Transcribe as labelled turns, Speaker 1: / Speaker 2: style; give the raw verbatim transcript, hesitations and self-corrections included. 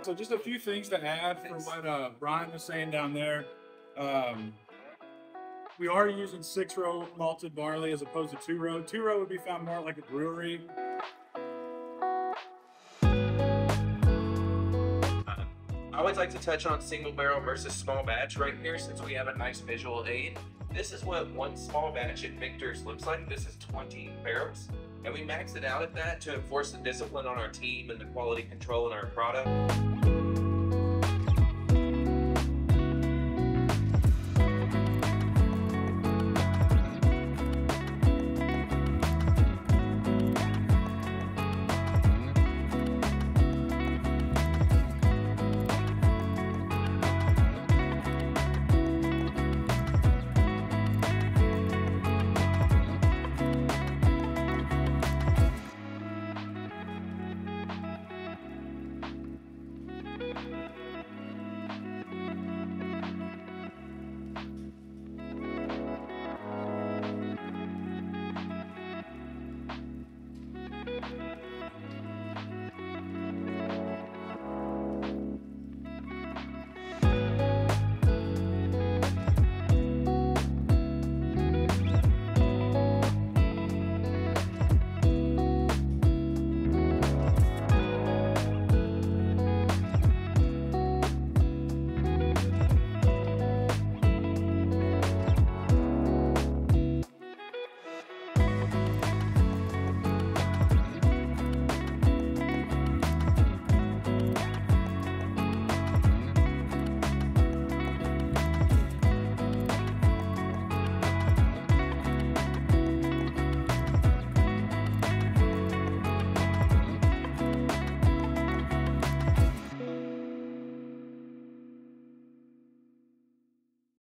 Speaker 1: So just a few things to add from what uh, Brian was saying down there. Um, we are using six-row malted barley as opposed to two-row. Two-row would be found more like a brewery.
Speaker 2: I always like to touch on single barrel versus small batch right here since we have a nice visual aid. This is what one small batch at Michter's looks like. This is twenty barrels. And we maxed it out at that to enforce the discipline on our team and the quality control in our product.